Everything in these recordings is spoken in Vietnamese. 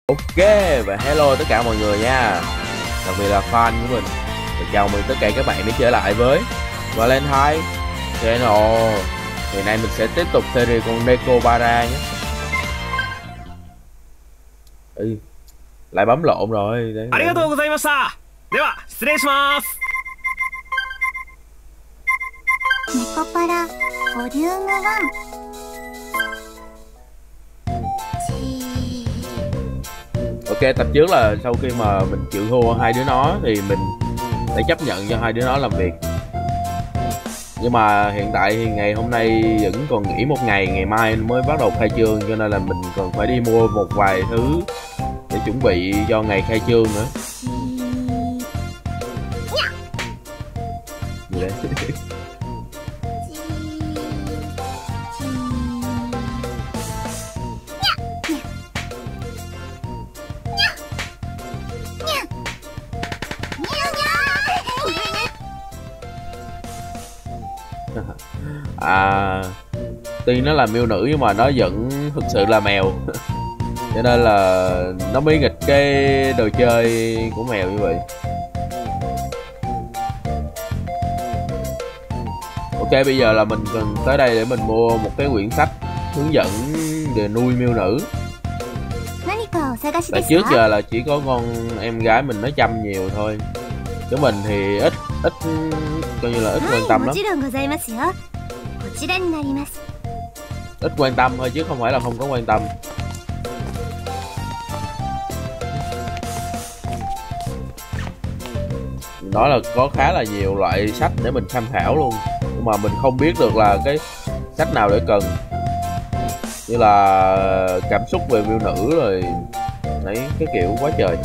Ok và hello tất cả mọi người nha, đặc biệt là fan của mình. Và chào mừng tất cả các bạn đã trở lại với Valentine Channel. Ngày nay mình sẽ tiếp tục series con Nekobara nhé. Lại bấm lộn rồi. Đấy, ありがとうございました。では失礼します。 ネコパラボリューム1。 Ok, tập trước là sau khi mà mình chịu thua hai đứa nó thì mình đã chấp nhận cho hai đứa nó làm việc. Nhưng mà hiện tại thì ngày hôm nay vẫn còn nghỉ một ngày, ngày mai mới bắt đầu khai trương, cho nên là mình còn phải đi mua một vài thứ để chuẩn bị cho ngày khai trương nữa. Gì đấy? Tuy nó là miêu nữ nhưng mà nó vẫn thực sự là mèo. Cho nên là nó mới nghịch cái đồ chơi của mèo như vậy. Ok, bây giờ là mình cần tới đây để mình mua một cái quyển sách hướng dẫn về nuôi miêu nữ. Tại trước giờ là chỉ có con em gái mình nó chăm nhiều thôi, chứ mình thì ít coi như là ít quan tâm lắm. Ít quan tâm thôi chứ không phải là không có quan tâm. Đó là có khá là nhiều loại sách để mình tham khảo luôn, nhưng mà mình không biết được là cái sách nào để cần, như là cảm xúc về miêu nữ rồi đấy, cái kiểu quá trời.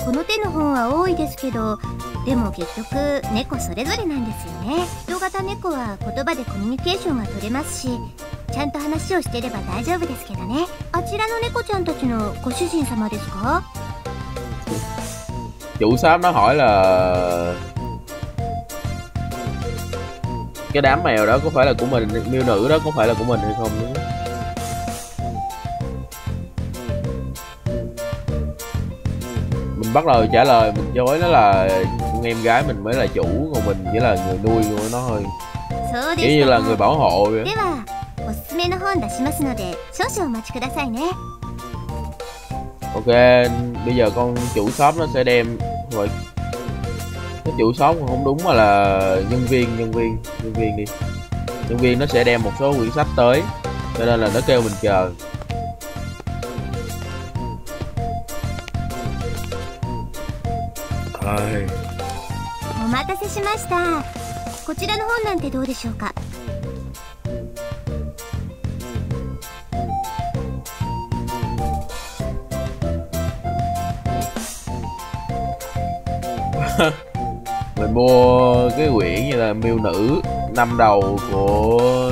でも結局猫それぞれなんですよね。人型猫は言葉でコミュニケーションが取れますし、ちゃんと話をしてれば大丈夫ですけどね。あちらの猫ちゃんたちのご主人様ですか？ Chủ shop nó hỏi là cái đám mèo đó có phải là của mình, miêu nữ đó có phải là của mình hay không nữa. Mình bắt đầu trả lời, mình chối nó là em gái mình mới là chủ, còn mình chỉ là người nuôi của nó thôi, kiểu như là người bảo hộ vậy. Ok, bây giờ con chủ shop nó sẽ đem rồi. Cái chủ shop không đúng mà là nhân viên đi. Nhân viên nó sẽ đem một số quyển sách tới, cho nên là nó kêu mình chờ. Ai. お待たせしました。こちらの本なんてどうでしょうか。 Mình mua cái quyển như là miêu nữ 5 đầu của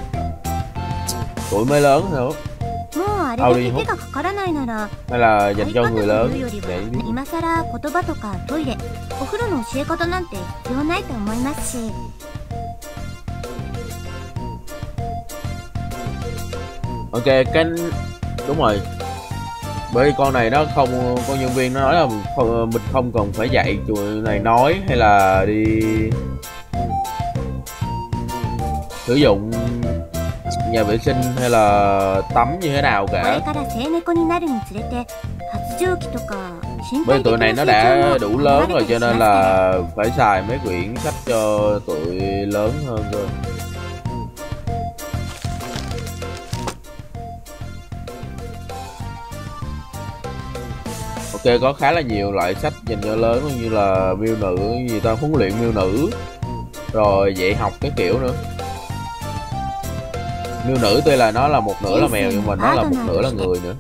tuổi mới lớn nữa. Audi hút hay là dành cho người lớn để 今さら言葉とかトイレ、お風呂の教え方なんて必要ないと思いますし。 Ok, cái đúng rồi. Bởi vì con này nó không, con nhân viên nó nói là mình không cần phải dạy tụi này nói hay là đi sử dụng nhà vệ sinh hay là tắm như thế nào cả. Bởi vì tụi này nó đã đủ lớn rồi, cho nên là phải xài mấy quyển sách cho tụi lớn hơn cơ. Ok, có khá là nhiều loại sách dành cho lớn, như là miêu nữ, gì ta, huấn luyện miêu nữ, rồi dạy học cái kiểu nữa. Miêu nữ tuy là nó là một nửa là mèo nhưng mà nó là một nửa là người nữa.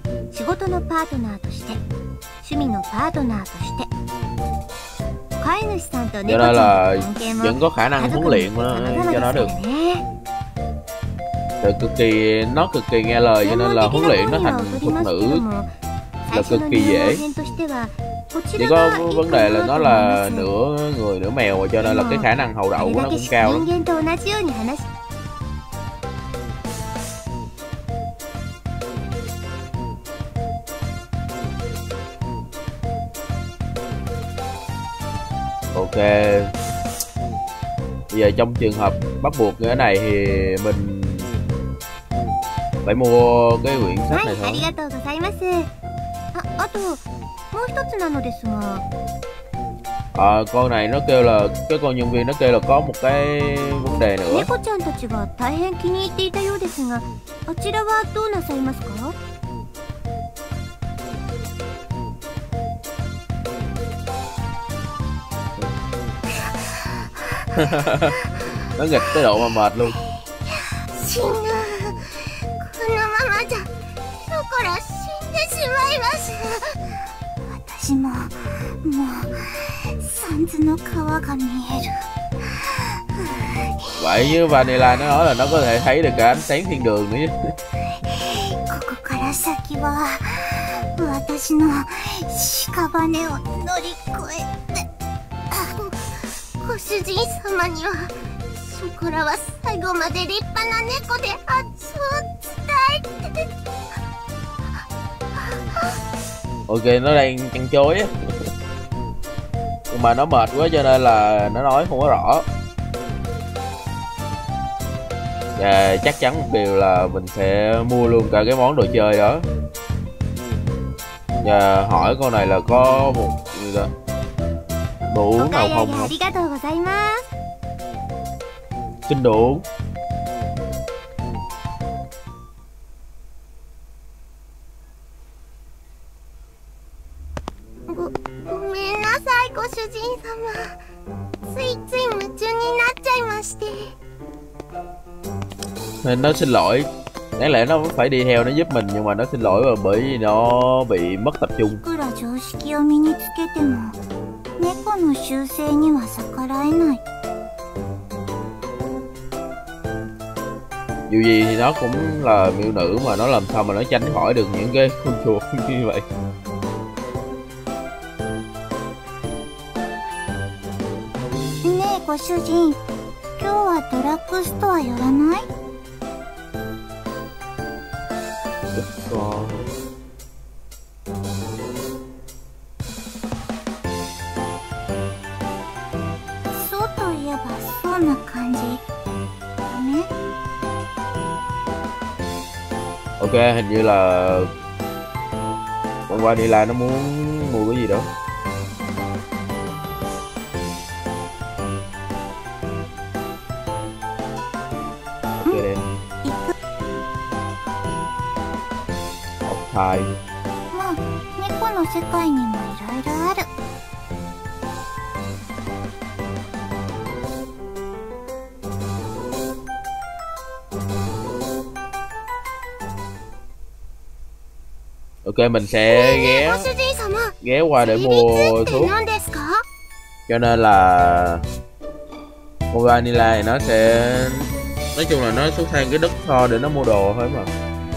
Cho nên là vẫn có khả năng huấn luyện cho nó được. Nó cực kỳ nghe lời, cho nên là huấn luyện nó thành thuộc nữ là cực kỳ dễ. Chỉ có vấn đề là nó là nửa người nửa mèo, cho nên là cái khả năng hầu đậu của nó cũng cao lắm. Ok. Bây giờ trong trường hợp bắt buộc như thế này thì mình phải mua cái quyển sách はい、 này あり thôi. がとうございます。あともう一つなのですが、 Con này nó kêu là cái con nhân viên nó kêu là có một cái vấn đề nữa. 猫ちゃんたちが大変気に入っていたようですが、あちらはどうなさいますか？ Nó nghịch tới độ mà mệt luôn. 死ぬ。このままじゃショコラ死んでしまいます。私ももうサンズの皮が見える。 Vậy như Vanilla nó nói là nó có thể thấy được cả ánh sáng thiên đường nữa chứ. ここから先は私の屍を乗り越えて、ご主人様にはショコラは最後まで立派な猫であっちを伝えて。 Ok, nó đang chăn chối á. Nhưng mà nó mệt quá cho nên là nó nói không có rõ. Và chắc chắn một điều là mình sẽ mua luôn cả cái món đồ chơi đó. Và hỏi con này là có một gì đó đồ uống nào không hả? ありがとうございます。 Xin đồ uống. ごめんなさい、ご主人様。ついつい夢中になっちゃいまして。 Nên nó xin lỗi. Đáng lẽ nó vẫn phải đi theo nó giúp mình, nhưng mà nó xin lỗi bởi vì nó bị mất tập trung. いくら常識を身につけても猫の習性には逆らえない。 Dù gì thì nó cũng là miêu nữ mà, nó làm sao mà nó tránh khỏi được những cái con chuột như vậy. ねえご主人、今日はドラッグストア寄らない？ Con... そうといえばそうな感じ。ダメ？ Ok, hình như là con Vanilla nó muốn mua cái gì đó. Ok đây. 行く。 Học thai. まあ猫の世界にもいろいろある。 Ok, mình sẽ ghé ご主人様、 ghé qua để セリ mua ツって thuốc. 何ですか？ Cho nên là con Vanilla thì nó sẽ, nói chung là nó xuất sang cái đất kho để nó mua đồ thôi mà.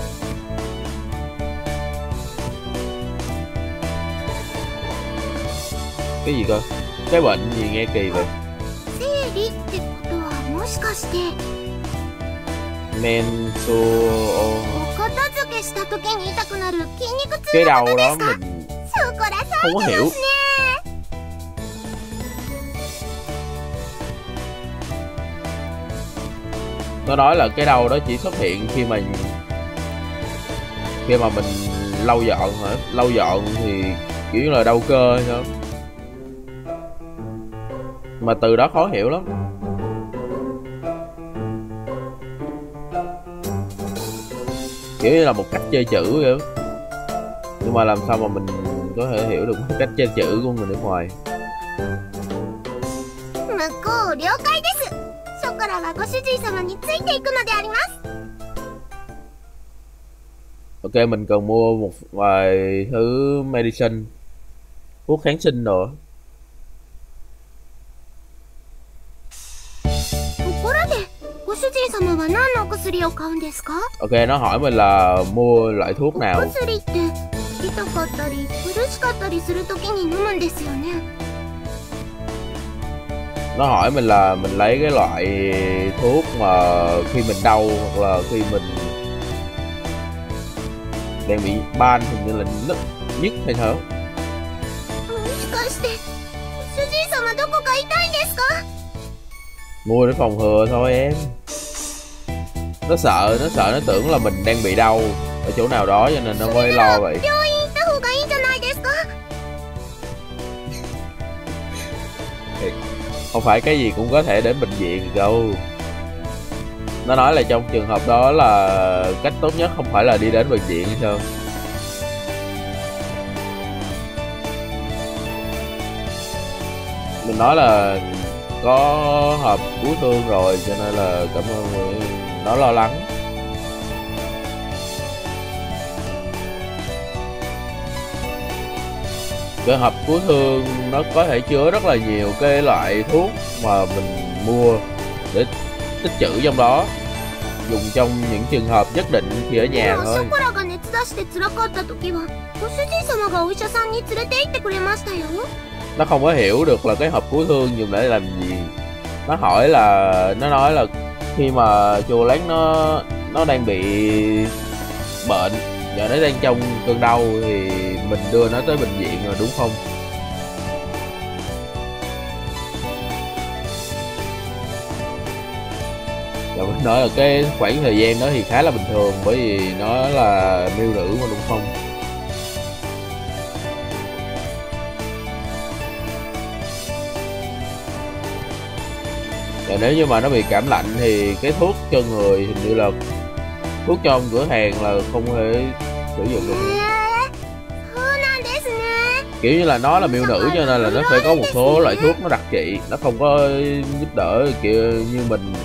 Cái gì cơ? Cái bệnh gì nghe kỳ vậy? 生理ってことはもしかして Menso... お片付けした時に痛くなる筋肉痛 Cái のこ đầu とで đó すか？ mình ショコラさ không có んで hiểu. ますね。 Nó nói là cái đau đó chỉ xuất hiện khi mà mình lau dọn hả? Lau dọn thì kiểu như là đau cơ hay sao? Mà từ đó khó hiểu lắm. Kiểu như là một cách chơi chữ vậy. Nhưng mà làm sao mà mình có thể hiểu được cách chơi chữ của người nước ngoài? 向こう了解です。ショコラはご主人様についていくのであります。 Ok, mình cần mua một vài thứ medicine, thuốc kháng sinh rồi. ところで、ご主人様は何のお薬を買うんですか？ Ok, nó hỏi mình là mua loại thuốc お nào. 薬って痛かったり苦しかったりする時に飲むんですよね。 Nó hỏi mình là mình lấy cái loại thuốc mà khi mình đau hoặc là khi mình đang bị ban, hình như là nứt nhức hay sao. もしかして主人様どこかですか？ Mua để phòng hờ thôi em. Nó sợ nó tưởng là mình đang bị đau ở chỗ nào đó cho nên nó mới lo vậy. 病院行った方がいいんじゃないですか？ Không phải cái gì cũng có thể đến bệnh viện được đâu. Nó nói là trong trường hợp đó là cách tốt nhất không phải là đi đến bệnh viện hay sao? Mình nói là có hộp cứu thương rồi cho nên là cảm ơn, nó lo lắng. Cái hộp cứu thương nó có thể chứa rất là nhiều cái loại thuốc mà mình mua để tích trữ trong đó, dùng trong những trường hợp nhất định khi ở nhà でも thôi. ショコラが熱出して辛かった時はご主人様がお医者さんに連れて行ってくれましたよ。 Nó không có hiểu được là cái hộp cứu thương dùng để làm gì. Nó hỏi là, nó nói là khi mà Chocolate nó đang bị bệnh và nó đang trong cơn đau thì mình đưa nó tới bệnh viện rồi đúng không? Và mình nói là cái khoảng thời gian đó thì khá là bình thường bởi vì nó là miêu nữ mà đúng không? Và nếu như mà nó bị cảm lạnh thì cái thuốc cho người hình như là thuốc trong cửa hàng là không thể sử dụng được. そうなんですね。 Kiểu như là nó là miêu nữ cho nên là nó phải có một số loại thuốc nó đặc trị, nó không có giúp đỡ kiểu như mình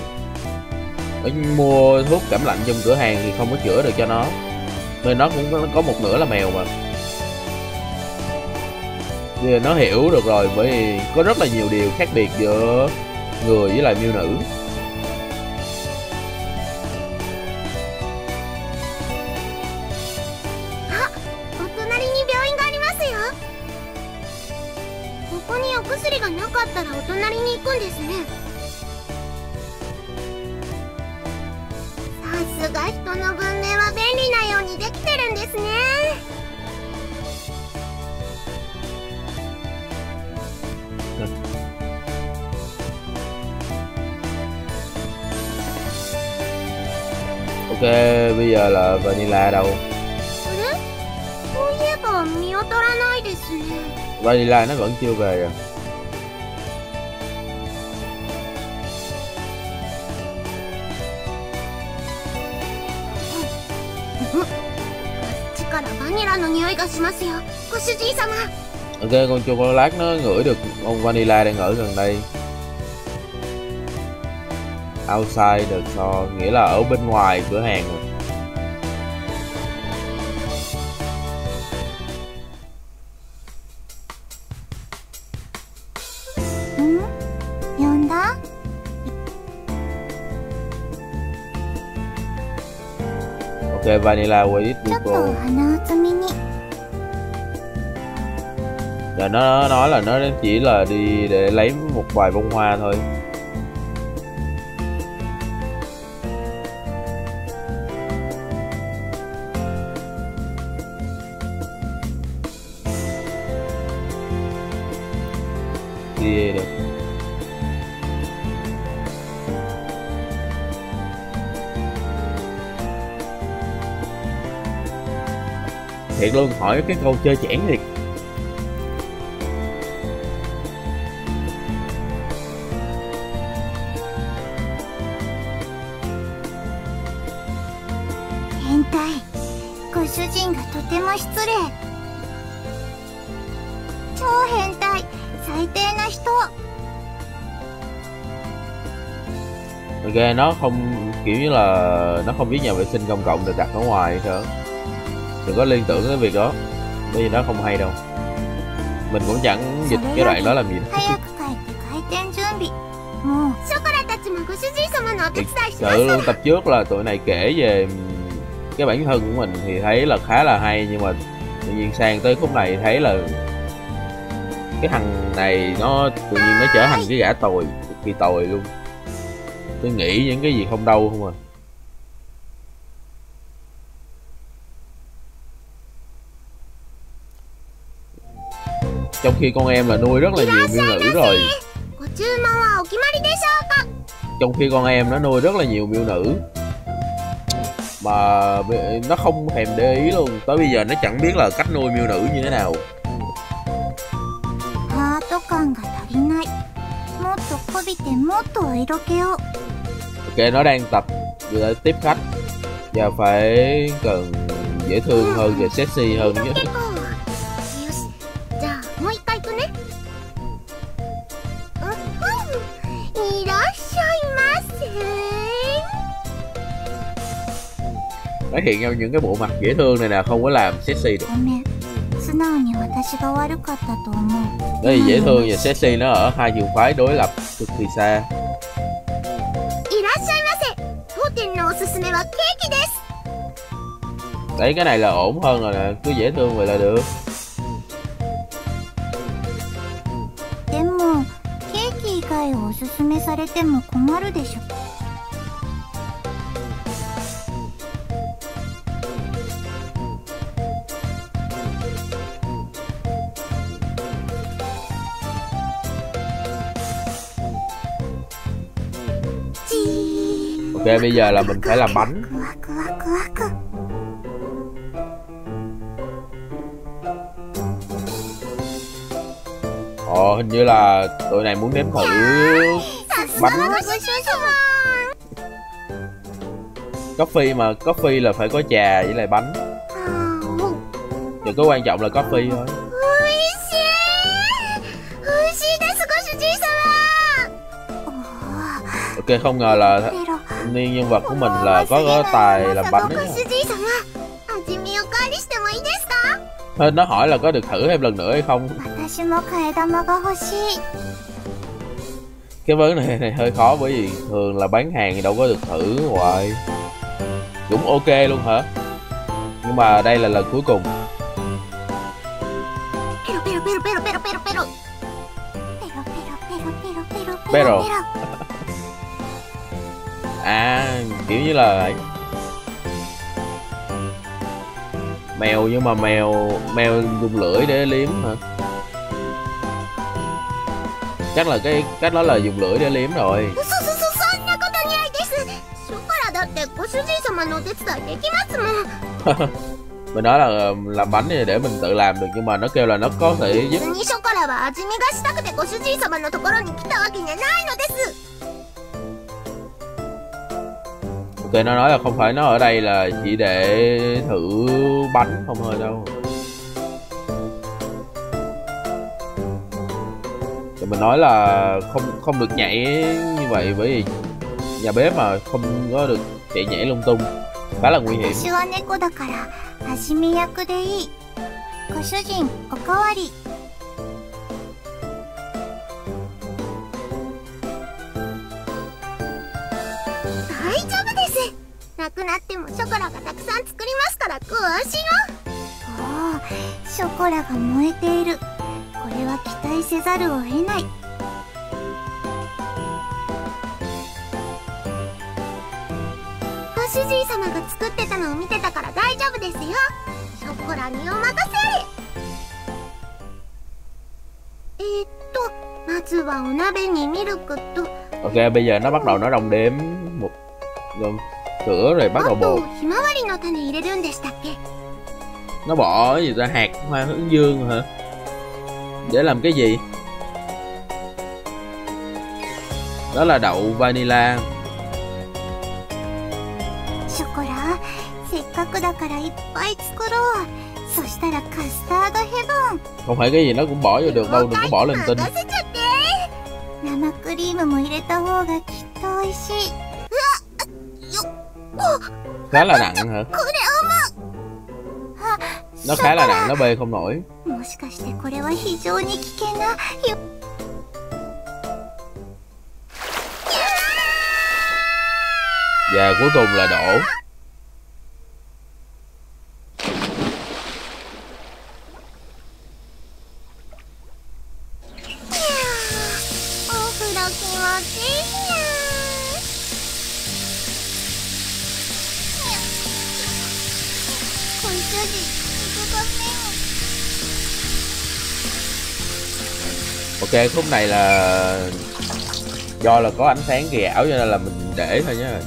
mua thuốc cảm lạnh trong cửa hàng thì không có chữa được cho nó. Nên nó cũng có một nửa là mèo mà. Bây giờ nó hiểu được rồi bởi vì có rất là nhiều điều khác biệt giữa người với lại miêu nữ. お隣に病院がありますよ。ここにお薬がなかったらお隣に行くんですね。さすが人の文明は便利なようにできてるんですね。 Ok, bây giờ là Vanilla đâu? あれ？そういえば見当たらないですね。 Vanilla nó vẫn chưa về à? こっちからバニラの匂いがしますよ、ご主人様。 Ok, con Chocolate nó ngửi được con Vanilla đang ở gần đây. Outside the store nghĩa là ở bên ngoài cửa hàng rồi. 呼んだ？ Ok, Vanilla wait ちょ with っと cô. お花を摘みに。 Và nó nói là nó chỉ là đi để lấy một vài bông hoa thôi. Đi được. Thiệt luôn, hỏi cái câu chơi chẽn thiệt. 変態。ご主人がとても失礼。超変態。最低な人。 Ok, nó không kiểu như là nó không biết nhà vệ sinh công cộng được đặt ở ngoài hay sao. Đừng có liên tưởng cái việc đó, bởi vì nó không hay đâu. Mình cũng chẳng dịch cái đoạn đó làm gì đâu. 早く帰って開店準備。もう。ショコラたちもご主人様のお手 Thiệt 伝いします sự luôn, tập trước là tụi này kể về cái bản thân của mình thì thấy là khá là hay, nhưng mà tự nhiên sang tới khúc này thấy là cái thằng này nó tự nhiên nó trở thành cái gã tồi, cực kỳ tồi luôn. Tôi nghĩ những cái gì không đâu không à. Trong khi con em là nuôi rất là nhiều miêu nữ rồi. こち注文はお決まりでしょうか。 Trong khi con em nó nuôi rất là nhiều miêu nữ mà nó không thèm để ý luôn, tới bây giờ nó chẳng biết là cách nuôi miêu nữ như thế nào. ハート感が足りない。もっとこびてもっとお色気を。 Ok, nó đang tập để tiếp khách và phải cần dễ thương hơn và sexy hơn chứ. よし、じゃあもう一回行くね。いらっしゃいませ。 Nói hiện nhau những cái bộ mặt dễ thương này nè, không có làm sexy được. ごめん、素直に私が悪かったと思う。 Đây dễ thương và sexy nó ở hai trường phái đối lập cực kỳ xa. いらっしゃいませ。当店のおすすめはケーキです。 Đấy, cái này là ổn hơn rồi nè, cứ dễ thương vậy là được. でもケーキ以外をおすすめされても困るでしょ。 Ok, bây giờ là mình phải làm bánh. ワクワクワク。 Hình như là tụi này muốn nếm thử bánh. Coffee mà, coffee là phải có trà với lại bánh. Chỉ có quan trọng là coffee thôi. Ok, không ngờ là niên nhân vật của mình là có tài làm bánh đấy. Thôi nó hỏi là có được thử thêm lần nữa hay không. Cái vấn này hơi khó bởi vì thường là bán hàng thì đâu có được thử hoài. Cũng ok luôn hả? Nhưng mà đây là lần cuối cùng. Pero. À, kiểu như là mèo, nhưng mà mèo dùng lưỡi để liếm hả? Chắc là cái cách đó là dùng lưỡi để liếm rồi. Mình nói là làm bánh thì để mình tự làm được, nhưng mà nó kêu là nó có thể giúp. Ok, nó nói là không phải nó ở đây là chỉ để thử bánh không thôi đâu. Thì mình nói là không được nhảy như vậy, bởi vì nhà bếp mà không có được chạy nhảy lung tung, khá là nguy hiểm. Ok, bây giờ nó bắt đầu nó đong đếm một sữa rồi bắt đầu bột. Nó bỏ gì ra, hạt hoa hướng dương hả? Để làm cái gì? Đó là đậu vanilla. Không phải cái gì nó cũng bỏ vô được đâu, đừng có bỏ linh tinh. Khá là nặng hả? Nó khá là nặng, nó bê không nổi. Và cuối cùng là đổ. Ok, khúc này là Do là có ánh sáng kỳ ảo cho nên là mình để thôi nhá.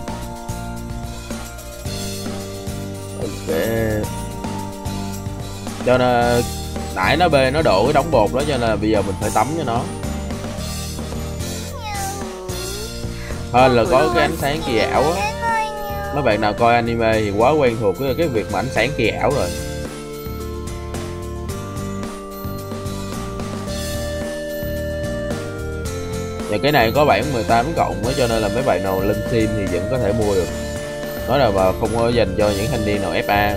Ok. Cho nên nãy nó bê nó đổ cái đống bột đó cho nên là bây giờ mình phải tắm cho nó. Hơn là có cái ánh sáng kỳ ảo á. Mấy bạn nào coi anime thì quá quen thuộc với cái việc mà ánh sáng kỳ ảo rồi. Và cái này có bản 18 cộng đó, cho nên là mấy bạn nào lên Steam thì vẫn có thể mua được. Nói là mà không có dành cho những thanh niên nào FA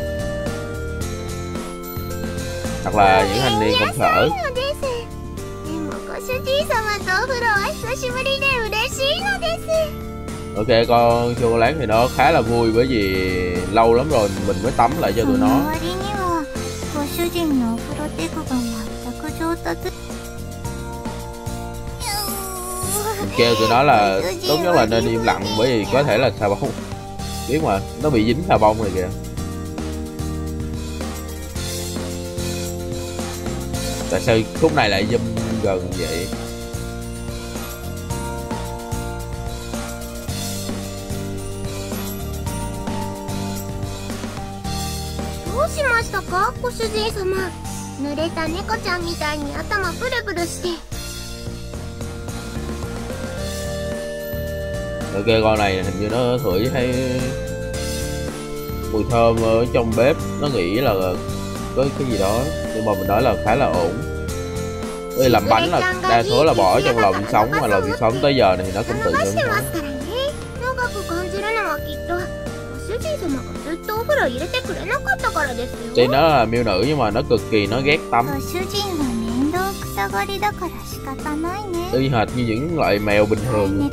hoặc là những thanh niên công sở. Ok, con chocolate thì nó khá là vui bởi vì lâu lắm rồi mình mới tắm lại cho tụi nó. Kêu tụi nó là tốt nhất là nên im lặng bởi vì có thể là xà bông, biết mà nó bị dính xà bông rồi kìa. Tại sao khúc này lại zoom gần vậy? Ok, con này hình như nó ngửi thấy mùi thơm ở trong bếp, nó nghĩ là có cái gì đó, nhưng mà mình nói là khá là ổn. Đây làm bánh là đa số là bỏ trong lò vi sóng, mà lò vi sóng tới giờ này thì nó cũng tự ngưng thôi. Tuy nó là miêu nữ nhưng mà nó cực kỳ nó ghét tắm. Y hệt như những loại mèo bình thường.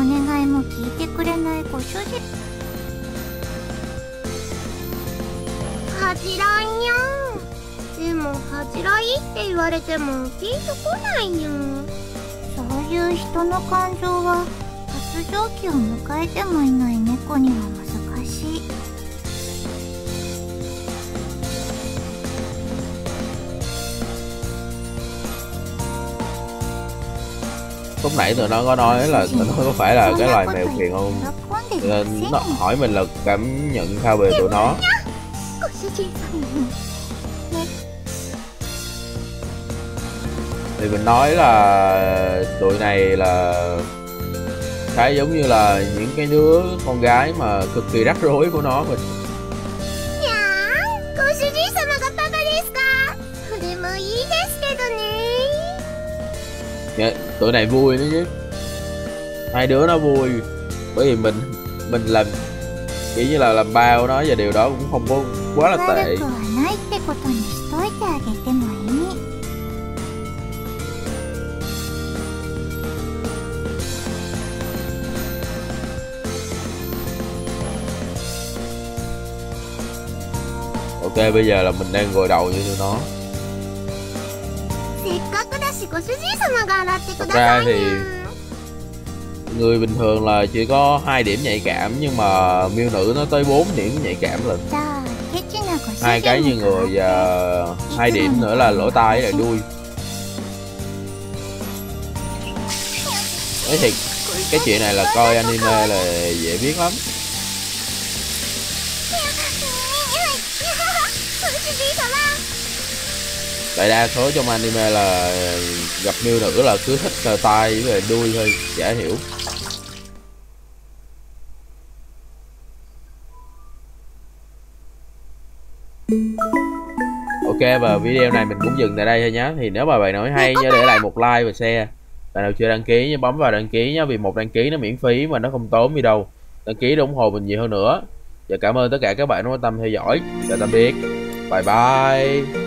Lúc nãy tụi nó có nói là tụi nó có phải là cái loài mèo phiền không? Nên nó hỏi mình là cảm nhận sao về tụi nó. Thì mình nói là tụi này là khá giống như là những cái đứa con gái mà cực kỳ rắc rối của nó mình. Tụi này vui nữa chứ, hai đứa nó vui bởi vì mình làm kiểu như là làm bao nó, và điều đó cũng không có quá là tệ. Ok, bây giờ là mình đang gội đầu như tụi nó. Thật ra thì người bình thường là chỉ có 2 điểm nhạy cảm, nhưng mà miêu nữ nó tới 4 điểm nhạy cảm lần. 2 cái như người và 2 điểm nữa là lỗ tai với đuôi. Đấy thì cái chuyện này là coi anime là dễ biết lắm. Đại đa số trong anime là gặp miêu nữ là cứ thích sờ tai với đuôi thôi, dễ hiểu. Ok, và video này mình cũng dừng tại đây thôi nhé. Thì nếu mà bạn nói hay nhớ để lại một like và share. Bạn nào chưa đăng ký nhớ bấm vào đăng ký nhé, vì một đăng ký nó miễn phí mà nó không tốn gì đâu. Đăng ký để ủng hộ mình nhiều hơn nữa. Và cảm ơn tất cả các bạn đã quan tâm theo dõi. Chào tạm biệt. Bye bye.